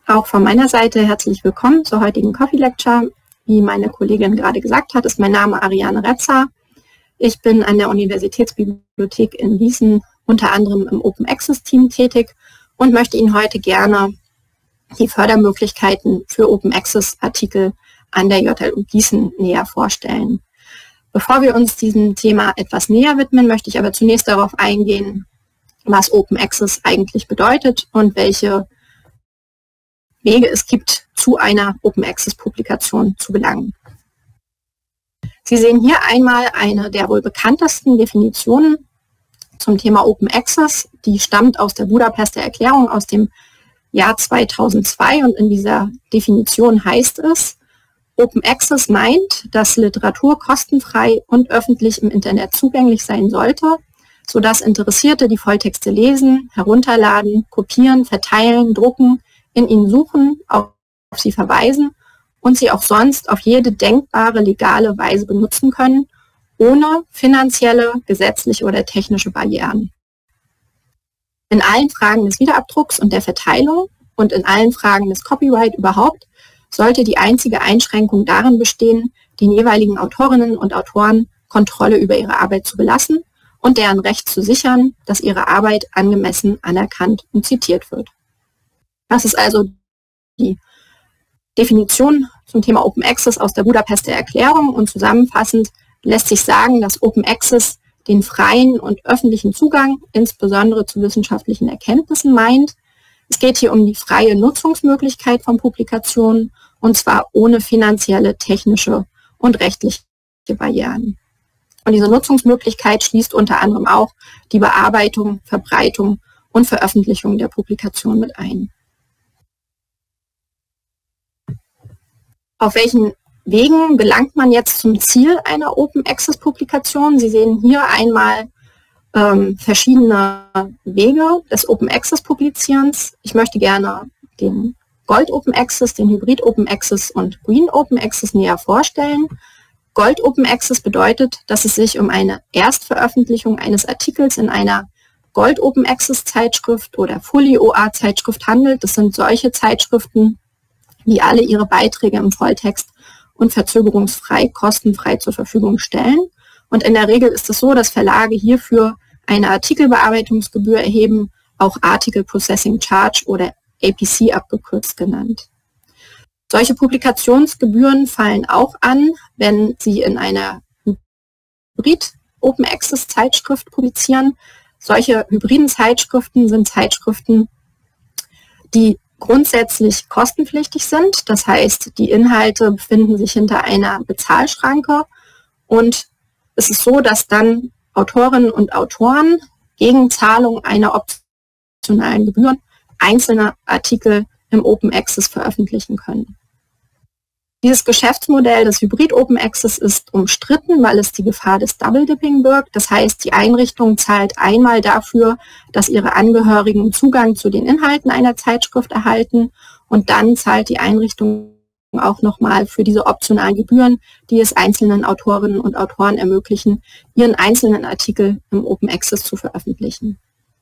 Auch von meiner Seite herzlich willkommen zur heutigen Coffee Lecture. Wie meine Kollegin gerade gesagt hat, ist mein Name Ariane Retzer. Ich bin an der Universitätsbibliothek in Gießen unter anderem im Open Access Team tätig und möchte Ihnen heute gerne die Fördermöglichkeiten für Open Access Artikel an der JLU Gießen näher vorstellen. Bevor wir uns diesem Thema etwas näher widmen, möchte ich aber zunächst darauf eingehen, was Open Access eigentlich bedeutet und welche Wege es gibt, zu einer Open Access Publikation zu gelangen. Sie sehen hier einmal eine der wohl bekanntesten Definitionen zum Thema Open Access. Die stammt aus der Budapester Erklärung aus dem Jahr 2002 und in dieser Definition heißt es, Open Access meint, dass Literatur kostenfrei und öffentlich im Internet zugänglich sein sollte, sodass Interessierte die Volltexte lesen, herunterladen, kopieren, verteilen, drucken, in ihnen suchen, auf sie verweisen und sie auch sonst auf jede denkbare legale Weise benutzen können, ohne finanzielle, gesetzliche oder technische Barrieren. In allen Fragen des Wiederabdrucks und der Verteilung und in allen Fragen des Copyright überhaupt sollte die einzige Einschränkung darin bestehen, den jeweiligen Autorinnen und Autoren Kontrolle über ihre Arbeit zu belassen und deren Recht zu sichern, dass ihre Arbeit angemessen anerkannt und zitiert wird. Das ist also die Definition zum Thema Open Access aus der Budapester Erklärung und zusammenfassend lässt sich sagen, dass Open Access den freien und öffentlichen Zugang, insbesondere zu wissenschaftlichen Erkenntnissen, meint. Es geht hier um die freie Nutzungsmöglichkeit von Publikationen und zwar ohne finanzielle, technische und rechtliche Barrieren. Und diese Nutzungsmöglichkeit schließt unter anderem auch die Bearbeitung, Verbreitung und Veröffentlichung der Publikation mit ein. Auf welchen Wegen gelangt man jetzt zum Ziel einer Open Access Publikation? Sie sehen hier einmal verschiedene Wege des Open Access Publizierens. Ich möchte gerne den Gold Open Access, den Hybrid Open Access und Green Open Access näher vorstellen. Gold Open Access bedeutet, dass es sich um eine Erstveröffentlichung eines Artikels in einer Gold Open Access Zeitschrift oder Fully OA Zeitschrift handelt. Das sind solche Zeitschriften, die alle ihre Beiträge im Volltext und verzögerungsfrei, kostenfrei zur Verfügung stellen. Und in der Regel ist es so, dass Verlage hierfür eine Artikelbearbeitungsgebühr erheben, auch Article Processing Charge oder APC abgekürzt genannt. Solche Publikationsgebühren fallen auch an, wenn Sie in einer Hybrid Open Access Zeitschrift publizieren. Solche hybriden Zeitschriften sind Zeitschriften, die grundsätzlich kostenpflichtig sind. Das heißt, die Inhalte befinden sich hinter einer Bezahlschranke und es ist so, dass dann Autorinnen und Autoren gegen Zahlung einer optionalen Gebühren einzelne Artikel im Open Access veröffentlichen können. Dieses Geschäftsmodell des Hybrid Open Access ist umstritten, weil es die Gefahr des Double Dipping birgt. Das heißt, die Einrichtung zahlt einmal dafür, dass ihre Angehörigen Zugang zu den Inhalten einer Zeitschrift erhalten und dann zahlt die Einrichtung auch nochmal für diese optionalen Gebühren, die es einzelnen Autorinnen und Autoren ermöglichen, ihren einzelnen Artikel im Open Access zu veröffentlichen.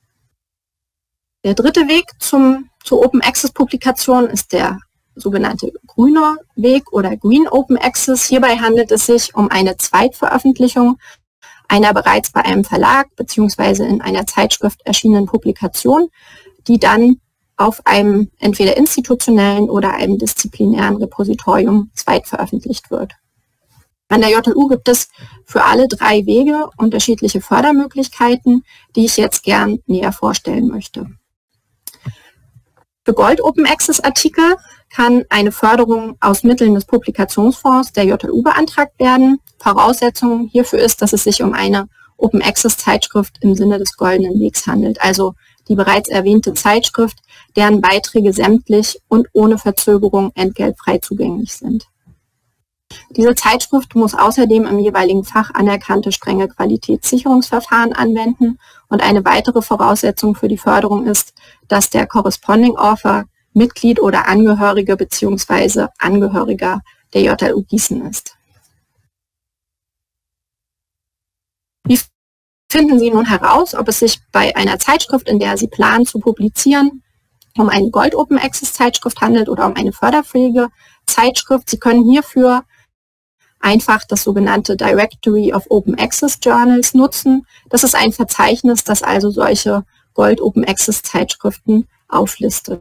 Der dritte Weg zur Open Access Publikation ist der sogenannte grüne Weg oder Green Open Access. Hierbei handelt es sich um eine Zweitveröffentlichung einer bereits bei einem Verlag bzw. in einer Zeitschrift erschienenen Publikation, die dann auf einem entweder institutionellen oder einem disziplinären Repositorium zweitveröffentlicht wird. An der JLU gibt es für alle drei Wege unterschiedliche Fördermöglichkeiten, die ich jetzt gern näher vorstellen möchte. Für Gold Open Access Artikel kann eine Förderung aus Mitteln des Publikationsfonds der JLU beantragt werden. Voraussetzung hierfür ist, dass es sich um eine Open Access Zeitschrift im Sinne des Goldenen Wegs handelt, also die bereits erwähnte Zeitschrift, deren Beiträge sämtlich und ohne Verzögerung entgeltfrei zugänglich sind. Diese Zeitschrift muss außerdem im jeweiligen Fach anerkannte strenge Qualitätssicherungsverfahren anwenden und eine weitere Voraussetzung für die Förderung ist, dass der Corresponding Author Mitglied oder Angehörige bzw. Angehöriger der JLU Gießen ist. Wie finden Sie nun heraus, ob es sich bei einer Zeitschrift, in der Sie planen zu publizieren, um eine Gold Open Access Zeitschrift handelt oder um eine förderfähige Zeitschrift. Sie können hierfür einfach das sogenannte Directory of Open Access Journals nutzen. Das ist ein Verzeichnis, das also solche Gold Open Access Zeitschriften auflistet.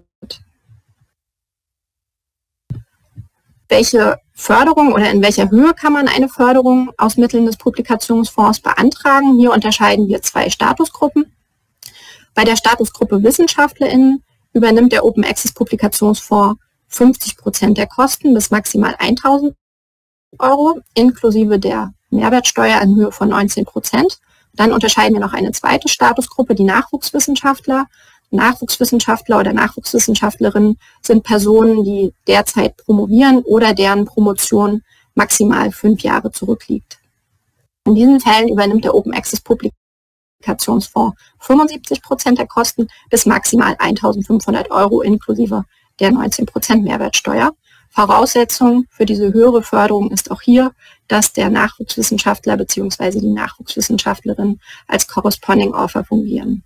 Welche Förderung oder in welcher Höhe kann man eine Förderung aus Mitteln des Publikationsfonds beantragen? Hier unterscheiden wir zwei Statusgruppen. Bei der Statusgruppe WissenschaftlerInnen übernimmt der Open Access Publikationsfonds 50% der Kosten bis maximal 1.000 Euro inklusive der Mehrwertsteuer in Höhe von 19%. Dann unterscheiden wir noch eine zweite Statusgruppe, die Nachwuchswissenschaftler. Nachwuchswissenschaftler oder Nachwuchswissenschaftlerinnen sind Personen, die derzeit promovieren oder deren Promotion maximal 5 Jahre zurückliegt. In diesen Fällen übernimmt der Open Access Publikationsfonds 75% der Kosten bis maximal 1.500 Euro inklusive der 19% Mehrwertsteuer. Voraussetzung für diese höhere Förderung ist auch hier, dass der Nachwuchswissenschaftler bzw. die Nachwuchswissenschaftlerin als Corresponding Author fungieren.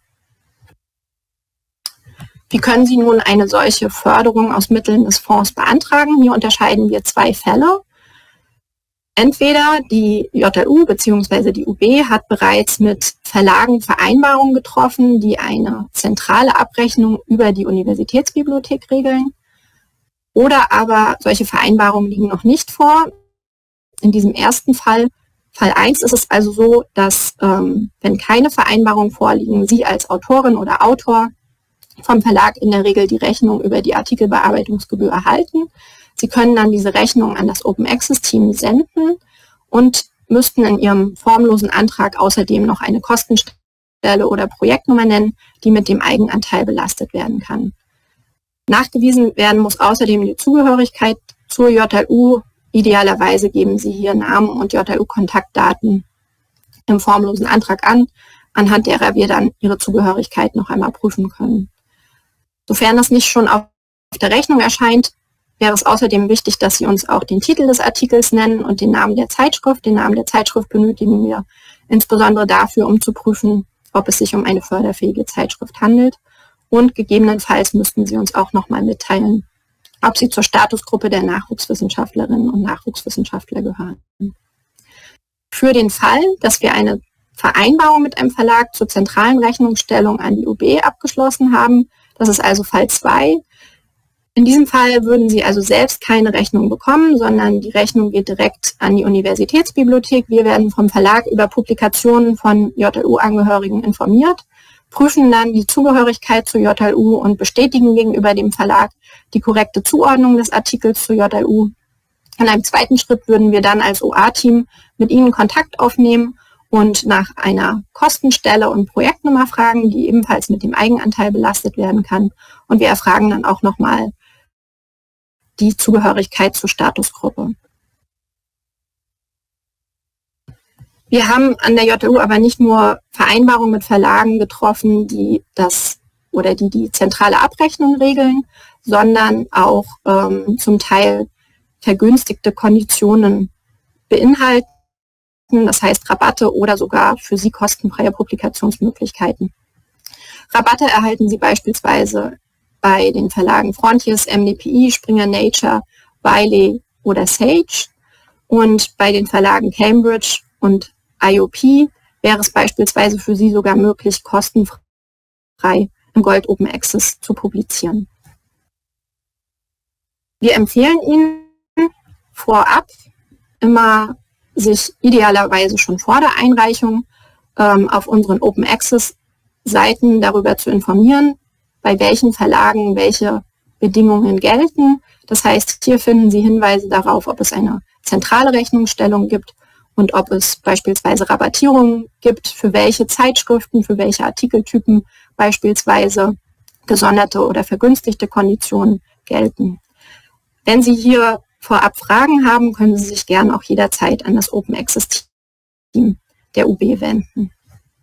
Wie können Sie nun eine solche Förderung aus Mitteln des Fonds beantragen? Hier unterscheiden wir zwei Fälle. Entweder die JLU bzw. die UB hat bereits mit Verlagen Vereinbarungen getroffen, die eine zentrale Abrechnung über die Universitätsbibliothek regeln. Oder aber solche Vereinbarungen liegen noch nicht vor. In diesem ersten Fall, Fall 1, ist es also so, dass wenn keine Vereinbarungen vorliegen, Sie als Autorin oder Autor vom Verlag in der Regel die Rechnung über die Artikelbearbeitungsgebühr erhalten. Sie können dann diese Rechnung an das Open Access Team senden und müssten in Ihrem formlosen Antrag außerdem noch eine Kostenstelle oder Projektnummer nennen, die mit dem Eigenanteil belastet werden kann. Nachgewiesen werden muss außerdem die Zugehörigkeit zur JLU. Idealerweise geben Sie hier Namen und JLU-Kontaktdaten im formlosen Antrag an, anhand derer wir dann Ihre Zugehörigkeit noch einmal prüfen können. Sofern das nicht schon auf der Rechnung erscheint, wäre es außerdem wichtig, dass Sie uns auch den Titel des Artikels nennen und den Namen der Zeitschrift. Den Namen der Zeitschrift benötigen wir insbesondere dafür, um zu prüfen, ob es sich um eine förderfähige Zeitschrift handelt. Und gegebenenfalls müssten Sie uns auch nochmal mitteilen, ob Sie zur Statusgruppe der Nachwuchswissenschaftlerinnen und Nachwuchswissenschaftler gehören. Für den Fall, dass wir eine Vereinbarung mit einem Verlag zur zentralen Rechnungsstellung an die UB abgeschlossen haben, das ist also Fall 2. In diesem Fall würden Sie also selbst keine Rechnung bekommen, sondern die Rechnung geht direkt an die Universitätsbibliothek. Wir werden vom Verlag über Publikationen von JLU-Angehörigen informiert, prüfen dann die Zugehörigkeit zur JLU und bestätigen gegenüber dem Verlag die korrekte Zuordnung des Artikels zur JLU. In einem zweiten Schritt würden wir dann als OA-Team mit Ihnen Kontakt aufnehmen und nach einer Kostenstelle und Projektnummer fragen, die ebenfalls mit dem Eigenanteil belastet werden kann. Und wir erfragen dann auch nochmal die Zugehörigkeit zur Statusgruppe. Wir haben an der JLU aber nicht nur Vereinbarungen mit Verlagen getroffen, die die zentrale Abrechnung regeln, sondern auch zum Teil vergünstigte Konditionen beinhalten. Das heißt Rabatte oder sogar für Sie kostenfreie Publikationsmöglichkeiten. Rabatte erhalten Sie beispielsweise bei den Verlagen Frontiers, MDPI, Springer Nature, Wiley oder Sage. Und bei den Verlagen Cambridge und IOP wäre es beispielsweise für Sie sogar möglich, kostenfrei im Gold Open Access zu publizieren. Wir empfehlen Ihnen vorab immer, sich idealerweise schon vor der Einreichung auf unseren Open Access Seiten darüber zu informieren, bei welchen Verlagen welche Bedingungen gelten. Das heißt, hier finden Sie Hinweise darauf, ob es eine zentrale Rechnungsstellung gibt und ob es beispielsweise Rabattierungen gibt, für welche Zeitschriften, für welche Artikeltypen beispielsweise gesonderte oder vergünstigte Konditionen gelten. Wenn Sie hier vorab Fragen haben, können Sie sich gerne auch jederzeit an das Open Access Team der UB wenden.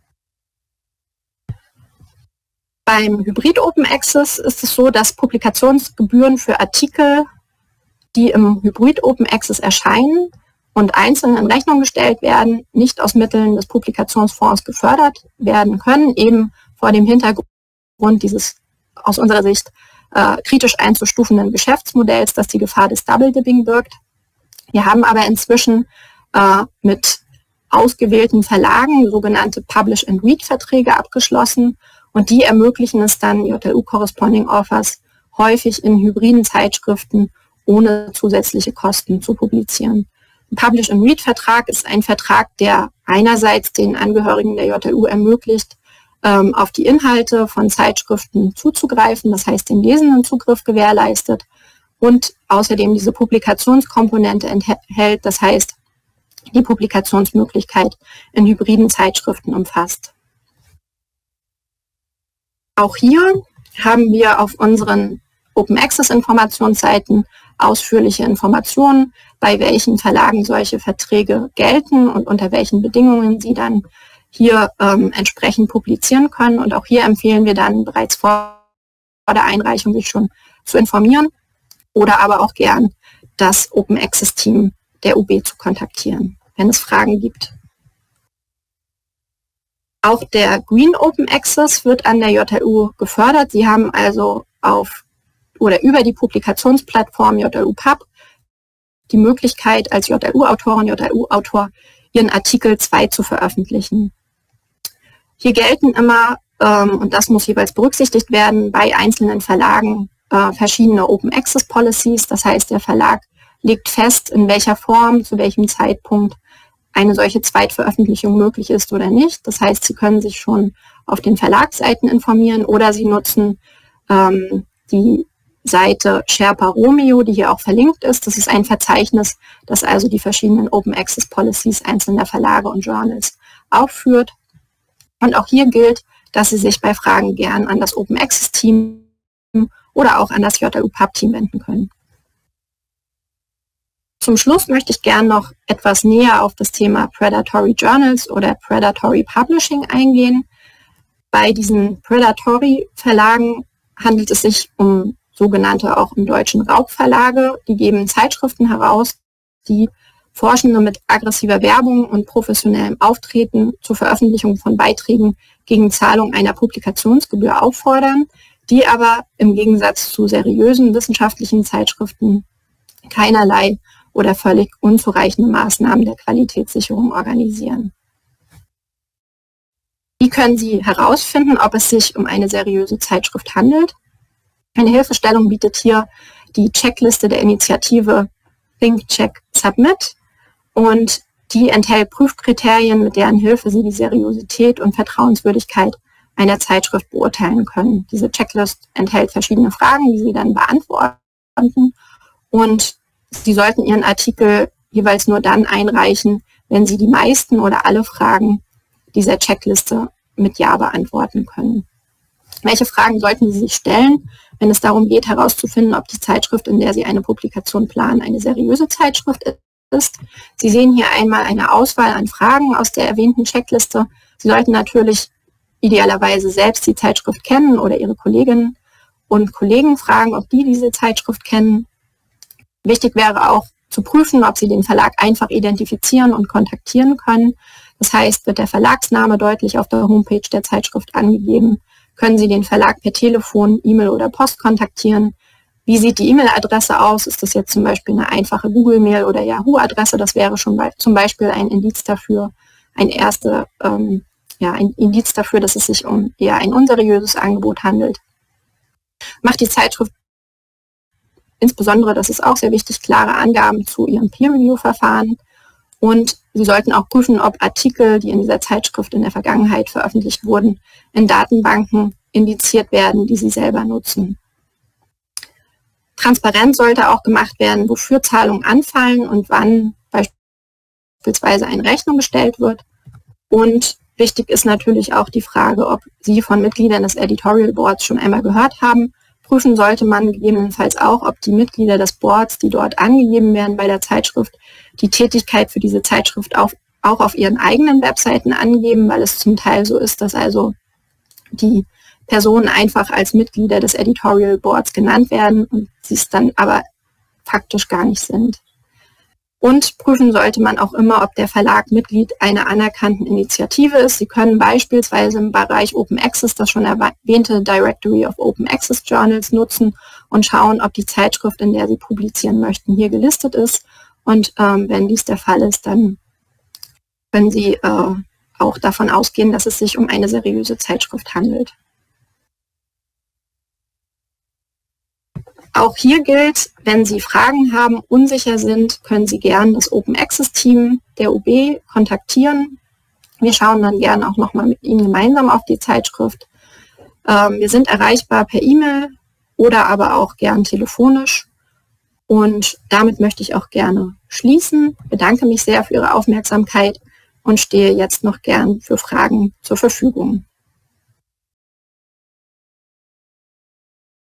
Beim Hybrid Open Access ist es so, dass Publikationsgebühren für Artikel, die im Hybrid Open Access erscheinen und einzeln in Rechnung gestellt werden, nicht aus Mitteln des Publikationsfonds gefördert werden können, eben vor dem Hintergrund dieses aus unserer Sicht kritisch einzustufenden Geschäftsmodells, das die Gefahr des Double-Dipping birgt. Wir haben aber inzwischen mit ausgewählten Verlagen sogenannte Publish-and-Read-Verträge abgeschlossen und die ermöglichen es dann, JLU Corresponding Authors häufig in hybriden Zeitschriften ohne zusätzliche Kosten zu publizieren. Ein Publish-and-Read-Vertrag ist ein Vertrag, der einerseits den Angehörigen der JLU ermöglicht, auf die Inhalte von Zeitschriften zuzugreifen, das heißt den Lesenden Zugriff gewährleistet und außerdem diese Publikationskomponente enthält, das heißt die Publikationsmöglichkeit in hybriden Zeitschriften umfasst. Auch hier haben wir auf unseren Open Access Informationsseiten ausführliche Informationen, bei welchen Verlagen solche Verträge gelten und unter welchen Bedingungen sie dann hier entsprechend publizieren können. Und auch hier empfehlen wir dann bereits vor der Einreichung sich schon zu informieren oder aber auch gern das Open Access Team der UB zu kontaktieren, wenn es Fragen gibt. Auch der Green Open Access wird an der JLU gefördert. Sie haben also über die Publikationsplattform JLU Pub die Möglichkeit, als JLU-Autorin, JLU-Autor ihren Artikel 2 zu veröffentlichen. Hier gelten immer, und das muss jeweils berücksichtigt werden, bei einzelnen Verlagen verschiedene Open Access Policies. Das heißt, der Verlag legt fest, in welcher Form, zu welchem Zeitpunkt eine solche Zweitveröffentlichung möglich ist oder nicht. Das heißt, Sie können sich schon auf den Verlagsseiten informieren oder Sie nutzen die Seite Sherpa Romeo, die hier auch verlinkt ist. Das ist ein Verzeichnis, das also die verschiedenen Open Access Policies einzelner Verlage und Journals aufführt. Und auch hier gilt, dass Sie sich bei Fragen gern an das Open Access Team oder auch an das JLU Pub Team wenden können. Zum Schluss möchte ich gern noch etwas näher auf das Thema Predatory Journals oder Predatory Publishing eingehen. Bei diesen Predatory Verlagen handelt es sich um sogenannte auch im Deutschen Raubverlage. Die geben Zeitschriften heraus, die Forschende mit aggressiver Werbung und professionellem Auftreten zur Veröffentlichung von Beiträgen gegen Zahlung einer Publikationsgebühr auffordern, die aber im Gegensatz zu seriösen wissenschaftlichen Zeitschriften keinerlei oder völlig unzureichende Maßnahmen der Qualitätssicherung organisieren. Wie können Sie herausfinden, ob es sich um eine seriöse Zeitschrift handelt? Eine Hilfestellung bietet hier die Checkliste der Initiative Think, Check, Submit und die enthält Prüfkriterien, mit deren Hilfe Sie die Seriosität und Vertrauenswürdigkeit einer Zeitschrift beurteilen können. Diese Checklist enthält verschiedene Fragen, die Sie dann beantworten und Sie sollten Ihren Artikel jeweils nur dann einreichen, wenn Sie die meisten oder alle Fragen dieser Checkliste mit Ja beantworten können. Welche Fragen sollten Sie sich stellen, wenn es darum geht, herauszufinden, ob die Zeitschrift, in der Sie eine Publikation planen, eine seriöse Zeitschrift ist? Sie sehen hier einmal eine Auswahl an Fragen aus der erwähnten Checkliste. Sie sollten natürlich idealerweise selbst die Zeitschrift kennen oder Ihre Kolleginnen und Kollegen fragen, ob die diese Zeitschrift kennen. Wichtig wäre auch zu prüfen, ob Sie den Verlag einfach identifizieren und kontaktieren können. Das heißt, wird der Verlagsname deutlich auf der Homepage der Zeitschrift angegeben, können Sie den Verlag per Telefon, E-Mail oder Post kontaktieren. Wie sieht die E-Mail-Adresse aus? Ist das jetzt zum Beispiel eine einfache Google-Mail oder Yahoo-Adresse? Das wäre schon zum Beispiel ein Indiz dafür, ein Indiz dafür, dass es sich um eher ein unseriöses Angebot handelt. Macht die Zeitschrift insbesondere, das ist auch sehr wichtig, klare Angaben zu ihrem Peer-Review-Verfahren. Und Sie sollten auch prüfen, ob Artikel, die in dieser Zeitschrift in der Vergangenheit veröffentlicht wurden, in Datenbanken indiziert werden, die Sie selber nutzen. Transparent sollte auch gemacht werden, wofür Zahlungen anfallen und wann beispielsweise eine Rechnung gestellt wird. Und wichtig ist natürlich auch die Frage, ob Sie von Mitgliedern des Editorial Boards schon einmal gehört haben. Prüfen sollte man gegebenenfalls auch, ob die Mitglieder des Boards, die dort angegeben werden bei der Zeitschrift, die Tätigkeit für diese Zeitschrift auch auf ihren eigenen Webseiten angeben, weil es zum Teil so ist, dass also die Personen einfach als Mitglieder des Editorial Boards genannt werden und sie es dann aber faktisch gar nicht sind. Und prüfen sollte man auch immer, ob der Verlag Mitglied einer anerkannten Initiative ist. Sie können beispielsweise im Bereich Open Access das schon erwähnte Directory of Open Access Journals nutzen und schauen, ob die Zeitschrift, in der Sie publizieren möchten, hier gelistet ist. Und wenn dies der Fall ist, dann können Sie auch davon ausgehen, dass es sich um eine seriöse Zeitschrift handelt. Auch hier gilt, wenn Sie Fragen haben, unsicher sind, können Sie gern das Open Access Team der UB kontaktieren. Wir schauen dann gern auch nochmal mit Ihnen gemeinsam auf die Zeitschrift. Wir sind erreichbar per E-Mail oder aber auch gern telefonisch. Und damit möchte ich auch gerne schließen. Bedanke mich sehr für Ihre Aufmerksamkeit und stehe jetzt noch gern für Fragen zur Verfügung.